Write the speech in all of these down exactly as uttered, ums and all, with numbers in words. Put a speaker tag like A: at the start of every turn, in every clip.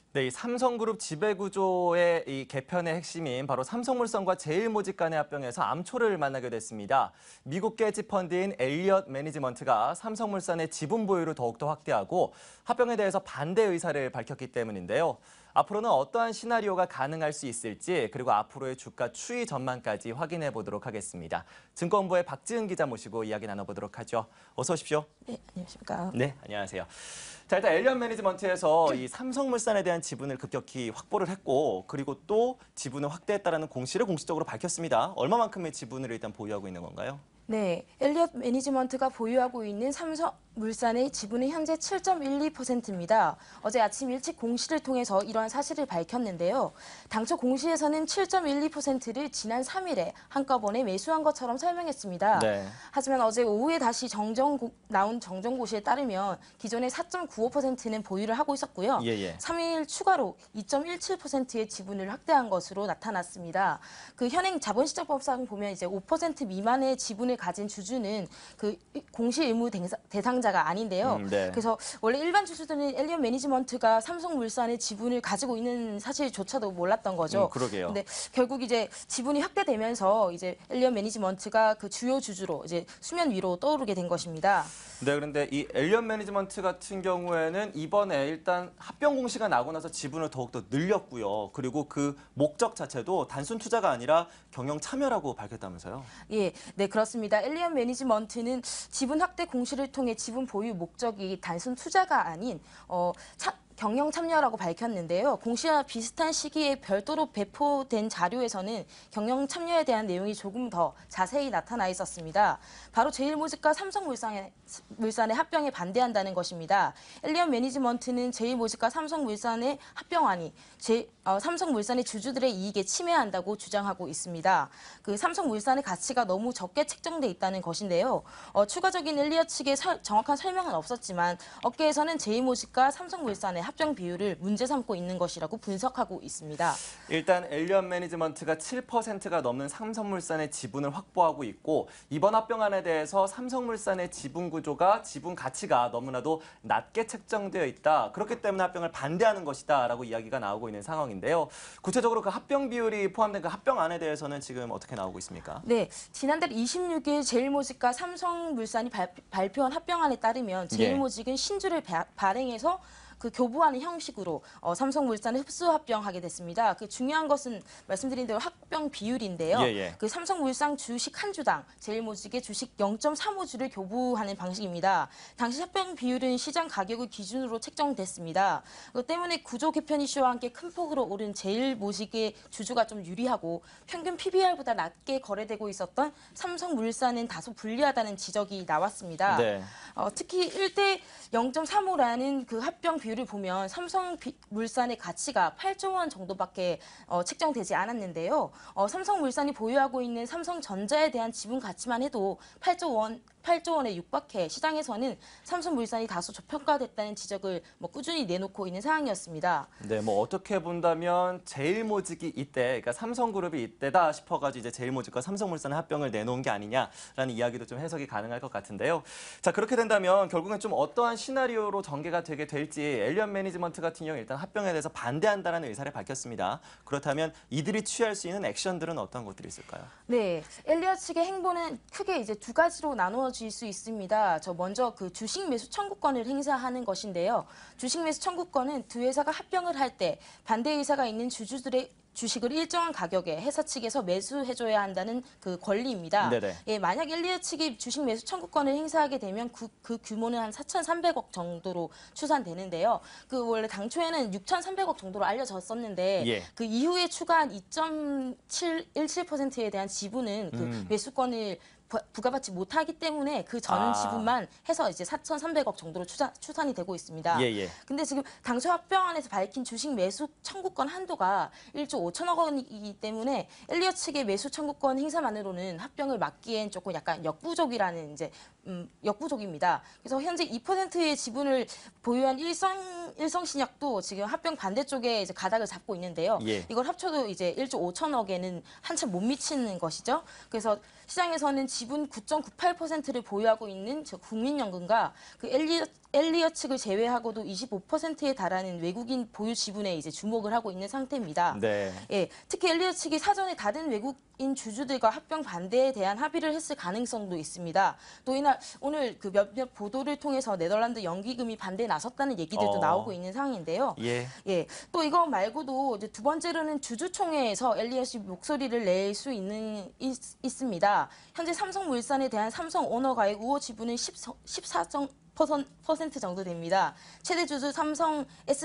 A: 네, 이 삼성그룹 지배구조의 이 개편의 핵심인 바로 삼성물산과 제일모직 간의 합병에서 암초를 만나게 됐습니다. 미국계 헤지펀드인 엘리엇 매니지먼트가 삼성물산의 지분 보유를 더욱더 확대하고 합병에 대해서 반대 의사를 밝혔기 때문인데요. 앞으로는 어떠한 시나리오가 가능할 수 있을지 그리고 앞으로의 주가 추이 전망까지 확인해 보도록 하겠습니다. 증권부의 박지은 기자 모시고 이야기 나눠보도록 하죠. 어서 오십시오.
B: 네, 안녕하십니까.
A: 네, 안녕하세요. 자, 일단 엘리엇 매니지먼트에서 이 삼성물산에 대한 지분을 급격히 확보를 했고 그리고 또 지분을 확대했다라는 공시를 공식적으로 밝혔습니다. 얼마만큼의 지분을 일단 보유하고 있는 건가요?
B: 네, 엘리엇 매니지먼트가 보유하고 있는 삼성물산의 지분은 현재 칠 점 일이 퍼센트입니다. 어제 아침 일찍 공시를 통해서 이러한 사실을 밝혔는데요. 당초 공시에서는 칠 점 일이 퍼센트를 지난 삼 일에 한꺼번에 매수한 것처럼 설명했습니다. 네. 하지만 어제 오후에 다시 정정 나온 정정고시에 따르면 기존의 사 점 구오 퍼센트는 보유를 하고 있었고요. 예예. 삼 일 추가로 이 점 일칠 퍼센트의 지분을 확대한 것으로 나타났습니다. 그 현행 자본시장법상 보면 이제 오 퍼센트 미만의 지분을 가진 주주는 그 공시 의무 대상자가 아닌데요. 음, 네. 그래서 원래 일반 주주들은 엘리엇 매니지먼트가 삼성물산의 지분을 가지고 있는 사실조차도 몰랐던 거죠. 음,
A: 그러게요.
B: 근데 결국 이제 지분이 확대되면서 이제 엘리엇 매니지먼트가 그 주요 주주로 이제 수면 위로 떠오르게 된 것입니다.
A: 네, 그런데 이 엘리엇 매니지먼트 같은 경우에는 이번에 일단 합병 공시가 나고 나서 지분을 더욱더 늘렸고요. 그리고 그 목적 자체도 단순 투자가 아니라 경영 참여라고 밝혔다면서요?
B: 예, 네 그렇습니다. 엘리엇 매니지먼트는 지분 확대 공시를 통해 지분 보유 목적이 단순 투자가 아닌 어, 차, 경영 참여라고 밝혔는데요. 공시와 비슷한 시기에 별도로 배포된 자료에서는 경영 참여에 대한 내용이 조금 더 자세히 나타나 있었습니다. 바로 제일모직과 삼성물산의 물산의 합병에 반대한다는 것입니다. 엘리엇 매니지먼트는 제일모직과 삼성물산의 합병안이 제, 어, 삼성물산의 주주들의 이익에 침해한다고 주장하고 있습니다. 그 삼성물산의 가치가 너무 적게 책정돼 있다는 것인데요. 어, 추가적인 엘리엇 측의 설, 정확한 설명은 없었지만 업계에서는 제일모직과 삼성물산의 합병 비율을 문제 삼고 있는 것이라고 분석하고 있습니다.
A: 일단 엘리엇 매니지먼트가 칠 퍼센트가 넘는 삼성물산의 지분을 확보하고 있고 이번 합병안에 대해서 삼성물산의 지분 구조가 지분 가치가 너무나도 낮게 책정되어 있다. 그렇기 때문에 합병을 반대하는 것이다라고 이야기가 나오고 있는 상황인데요. 구체적으로 그 합병 비율이 포함된 그 합병안에 대해서는 지금 어떻게 나오고 있습니까?
B: 네, 지난달 이십육 일 제일모직과 삼성물산이 발, 발표한 합병안에 따르면 제일모직은 신주를 바, 발행해서 그 교부하는 형식으로 어, 삼성물산을 흡수 합병하게 됐습니다. 그 중요한 것은 말씀드린 대로 합병 비율인데요. 예, 예. 그 삼성물산 주식 한 주당 제일모직의 주식 영 점 삼오 주를 교부하는 방식입니다. 당시 합병 비율은 시장 가격을 기준으로 책정됐습니다. 그 때문에 구조 개편 이슈와 함께 큰 폭으로 오른 제일모직의 주주가 좀 유리하고 평균 피비알보다 낮게 거래되고 있었던 삼성물산은 다소 불리하다는 지적이 나왔습니다. 네. 어, 특히 일 대 영 점 삼오라는 그 합병 비율 비율을 보면 삼성물산의 가치가 팔조 원 정도밖에 어, 책정되지 않았는데요. 어, 삼성물산이 보유하고 있는 삼성전자에 대한 지분 가치만 해도 팔조 원, 팔조 원에 육박해 시장에서는 삼성물산이 다소 저평가됐다는 지적을 뭐 꾸준히 내놓고 있는 상황이었습니다.
A: 네, 뭐 어떻게 본다면 제일모직이 이때, 그러니까 삼성그룹이 이때다 싶어가지고 이제 제일모직과 삼성물산의 합병을 내놓은 게 아니냐라는 이야기도 좀 해석이 가능할 것 같은데요. 자, 그렇게 된다면 결국엔 좀 어떠한 시나리오로 전개가 되게 될지 엘리엇 매니지먼트 같은 경우 일단 합병에 대해서 반대한다는 의사를 밝혔습니다. 그렇다면 이들이 취할 수 있는 액션들은 어떤 것들이 있을까요?
B: 네, 엘리엇 측의 행보는 크게 이제 두 가지로 나누어질 수 있습니다. 저 먼저 그 주식 매수 청구권을 행사하는 것인데요. 주식 매수 청구권은 두 회사가 합병을 할 때 반대 의사가 있는 주주들의 주식을 일정한 가격에 회사 측에서 매수해줘야 한다는 그 권리입니다. 네네. 예, 만약 엘리엇 측이 주식 매수 청구권을 행사하게 되면 그, 그 규모는 한 사천삼백억 정도로 추산되는데요. 그 원래 당초에는 육천삼백억 정도로 알려졌었는데 예. 그 이후에 추가한 이 점 칠일칠 퍼센트에 대한 지분은 그 음. 매수권을 부과받지 못하기 때문에 그 전 아. 지분만 해서 이제 사천삼백억 정도로 추산, 추산이 되고 있습니다. 예, 예. 근데 지금 당초 합병안에서 밝힌 주식 매수 청구권 한도가 일조 오천억 원이기 때문에 엘리엇 측의 매수 청구권 행사만으로는 합병을 막기엔 조금 약간 역부족이라는 이제 음, 역부족입니다. 그래서 현재 이 퍼센트의 지분을 보유한 일성 일성신약도 지금 합병 반대쪽에 이제 가닥을 잡고 있는데요. 예. 이걸 합쳐도 이제 일조 오천억에는 한참 못 미치는 것이죠. 그래서 시장에서는 지분 구 점 구팔 퍼센트를 보유하고 있는 저 국민연금과 그 엘리엇 엘리엇 측을 제외하고도 이십오 퍼센트에 달하는 외국인 보유 지분에 이제 주목을 하고 있는 상태입니다.
A: 네.
B: 예, 특히 엘리엇 측이 사전에 다른 외국인 주주들과 합병 반대에 대한 합의를 했을 가능성도 있습니다. 또 이날 오늘 그 몇몇 보도를 통해서 네덜란드 연기금이 반대에 나섰다는 얘기들도
A: 어.
B: 나오고 있는 상황인데요.
A: 예.
B: 예, 또 이거 말고도 이제 두 번째로는 주주총회에서 엘리엇이 목소리를 낼 수 있는 있, 있습니다. 현재 삼성물산에 대한 삼성 오너가의 우호 지분은 십사 점 퍼센트 정도 됩니다. 최대 주주 삼성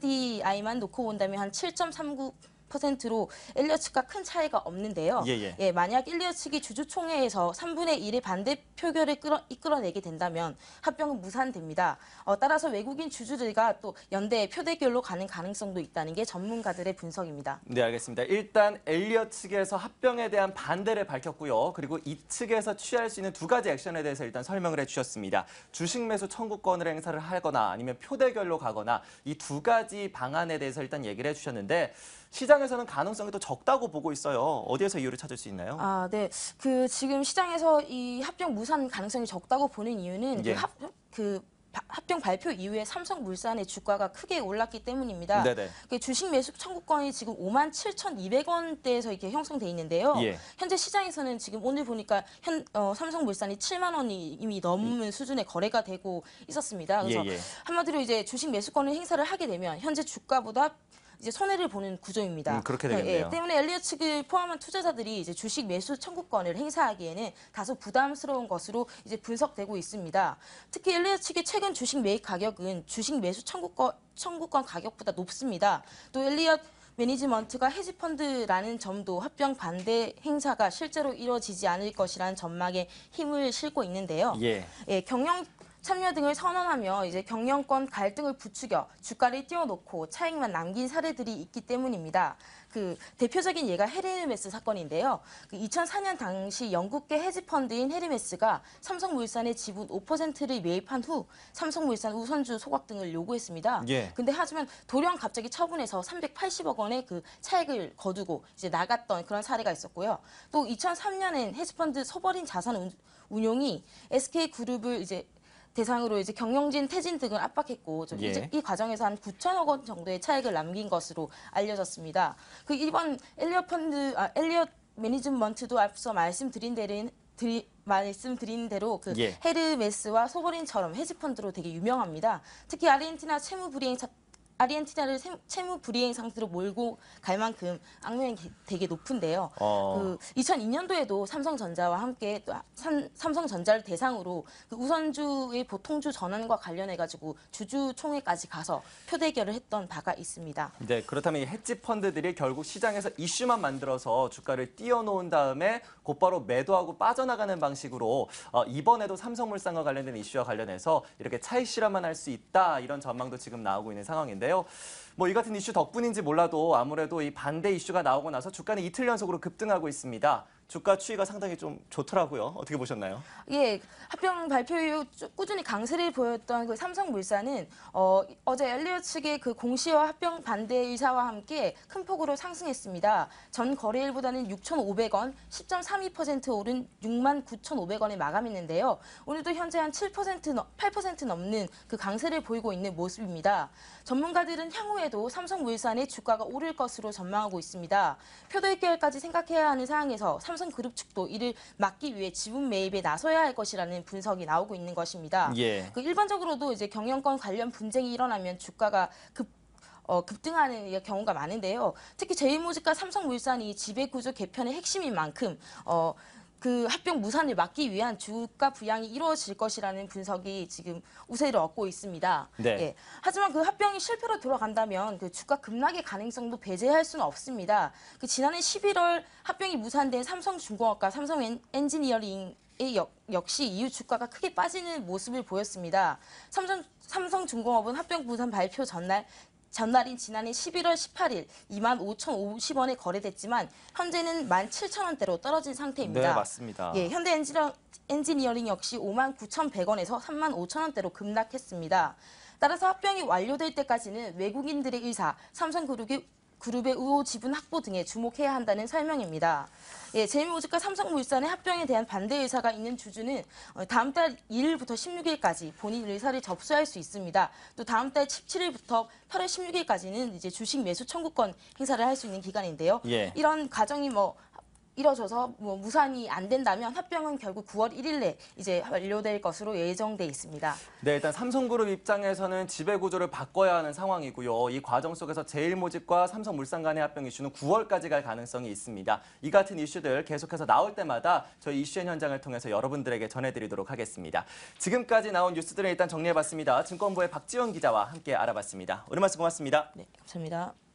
B: 에스디아이만 놓고 본다면 한 칠 점 삼구 퍼센트로 엘리엇 측과 큰 차이가 없는데요.
A: 예, 예.
B: 예, 만약 엘리엇 측이 주주총회에서 삼분의 일의 반대 표결을 끌어, 이끌어내게 된다면 합병은 무산됩니다. 어, 따라서 외국인 주주들과 또 연대 표대결로 가는 가능성도 있다는 게 전문가들의 분석입니다.
A: 네, 알겠습니다. 일단 엘리엇 측에서 합병에 대한 반대를 밝혔고요. 그리고 이 측에서 취할 수 있는 두 가지 액션에 대해서 일단 설명을 해주셨습니다. 주식 매수 청구권을 행사를 하거나 아니면 표대결로 가거나 이 두 가지 방안에 대해서 일단 얘기를 해주셨는데 시장에서는 가능성이 더 적다고 보고 있어요. 어디에서 이유를 찾을 수 있나요?
B: 아, 네. 그 지금 시장에서 이 합병 무산 가능성이 적다고 보는 이유는
A: 예.
B: 그, 합, 그 바- 합병 발표 이후에 삼성물산의 주가가 크게 올랐기 때문입니다.
A: 네네.
B: 그 주식 매수 청구권이 지금 오만 칠천이백 원대에서 이렇게 형성돼 있는데요.
A: 예.
B: 현재 시장에서는 지금 오늘 보니까 현, 어, 삼성물산이 칠만 원이 이미 넘는 수준의 거래가 되고 있었습니다. 그래서
A: 예, 예.
B: 한마디로 이제 주식 매수권을 행사를 하게 되면 현재 주가보다 이제 손해를 보는 구조입니다.
A: 음, 그렇게 되겠네요.
B: 예, 때문에 엘리엇 측을 포함한 투자자들이 이제 주식 매수 청구권을 행사하기에는 다소 부담스러운 것으로 이제 분석되고 있습니다. 특히 엘리엇 측의 최근 주식 매입 가격은 주식 매수 청구권 청구권 가격보다 높습니다. 또 엘리엇 매니지먼트가 헤지펀드라는 점도 합병 반대 행사가 실제로 이루어지지 않을 것이라는 전망에 힘을 실고 있는데요.
A: 예.
B: 예, 경영 참여 등을 선언하며 이제 경영권 갈등을 부추겨 주가를 띄워놓고 차익만 남긴 사례들이 있기 때문입니다. 그 대표적인 예가 헤르메스 사건인데요. 그 이천사 년 당시 영국계 헤지펀드인 헤르메스가 삼성물산의 지분 오 퍼센트를 매입한 후 삼성물산 우선주 소각 등을 요구했습니다.
A: 예.
B: 근데 하지만 도령 갑자기 처분해서 삼백팔십억 원의 그 차익을 거두고 이제 나갔던 그런 사례가 있었고요. 또 이천삼 년엔 헤지펀드 소버린 자산 운- 운용이 에스케이그룹을 이제 대상으로 이제 경영진, 퇴진 등을 압박했고 좀
A: 예.
B: 이, 이 과정에서 한 구천억 원 정도의 차익을 남긴 것으로 알려졌습니다. 그 이번 엘리엇 펀드, 아, 엘리엇 매니지먼트도 앞서 말씀드린 대로 드리, 말씀드린 대로 그
A: 예.
B: 헤르메스와 소버린처럼 헤지펀드로 되게 유명합니다. 특히 아르헨티나 채무 불이행 사, 아르헨티나를 세- 채무 불이행 상태로 몰고 갈 만큼 악명이 게- 되게 높은데요.
A: 어.
B: 그 이천이 년도에도 삼성전자와 함께 또 삼, 삼성전자를 대상으로 그 우선주의 보통주 전환과 관련해 가지고 주주총회까지 가서 표대결을 했던 바가 있습니다.
A: 네, 그렇다면 이 헤지 펀드들이 결국 시장에서 이슈만 만들어서 주가를 띄워놓은 다음에 곧바로 매도하고 빠져나가는 방식으로 어, 이번에도 삼성물산과 관련된 이슈와 관련해서 이렇게 차익 실험만 할 수 있다 이런 전망도 지금 나오고 있는 상황인데요. 뭐 이 같은 이슈 덕분인지 몰라도 아무래도 이 반대 이슈가 나오고 나서 주가는 이틀 연속으로 급등하고 있습니다. 주가 추이가 상당히 좀 좋더라고요. 어떻게 보셨나요?
B: 예, 합병 발표 이후 쭉 꾸준히 강세를 보였던 그 삼성물산은 어, 어제 엘리엇 측의 그 공시와 합병 반대 의사와 함께 큰 폭으로 상승했습니다. 전 거래일보다는 육천오백 원, 십 점 삼이 퍼센트 오른 육만 구천오백 원에 마감했는데요. 오늘도 현재 한 칠 퍼센트, 팔 퍼센트 넘는 그 강세를 보이고 있는 모습입니다. 전문가들은 향후에도 삼성물산의 주가가 오를 것으로 전망하고 있습니다. 표대결까지 생각해야 하는 상황에서 삼성그룹 측도 이를 막기 위해 지분 매입에 나서야 할 것이라는 분석이 나오고 있는 것입니다.
A: 예.
B: 그 일반적으로도 이제 경영권 관련 분쟁이 일어나면 주가가 급 어, 급등하는 경우가 많은데요. 특히 제일모직과 삼성물산이 지배구조 개편의 핵심인 만큼 어, 그 합병 무산을 막기 위한 주가 부양이 이루어질 것이라는 분석이 지금 우세를 얻고 있습니다.
A: 네.
B: 예. 하지만 그 합병이 실패로 돌아간다면 그 주가 급락의 가능성도 배제할 수는 없습니다. 그 지난해 십일월 합병이 무산된 삼성중공업과 삼성엔지니어링 의 역, 역시 이후 주가가 크게 빠지는 모습을 보였습니다. 삼성, 삼성중공업은 합병 무산 발표 전날 전날인 지난해 십일월 십팔일 이만 오천오십 원에 거래됐지만 현재는 만 칠천 원대로 떨어진 상태입니다.
A: 네, 맞습니다.
B: 예, 현대 엔지니어, 엔지니어링 역시 오만 구천백 원에서 삼만 오천 원대로 급락했습니다. 따라서 합병이 완료될 때까지는 외국인들의 의사, 삼성그룹이 그룹의 우호 지분 확보 등에 주목해야 한다는 설명입니다. 예, 제일모직과 삼성물산의 합병에 대한 반대 의사가 있는 주주는 다음 달 일 일부터 십육 일까지 본인 의사를 접수할 수 있습니다. 또 다음 달 십칠 일부터 팔월 십육 일까지는 이제 주식 매수 청구권 행사를 할 수 있는 기간인데요.
A: 예.
B: 이런 과정이 뭐 이뤄져서 뭐 무산이 안 된다면 합병은 결국 구월 일일에 이제 완료될 것으로 예정돼 있습니다.
A: 네, 일단 삼성그룹 입장에서는 지배구조를 바꿔야 하는 상황이고요. 이 과정 속에서 제일모직과 삼성물산 간의 합병 이슈는 구월까지 갈 가능성이 있습니다. 이 같은 이슈들 계속해서 나올 때마다 저희 이슈엔 현장을 통해서 여러분들에게 전해드리도록 하겠습니다. 지금까지 나온 뉴스들을 일단 정리해봤습니다. 증권부의 박지원 기자와 함께 알아봤습니다. 오늘 말씀 고맙습니다.
B: 네, 감사합니다.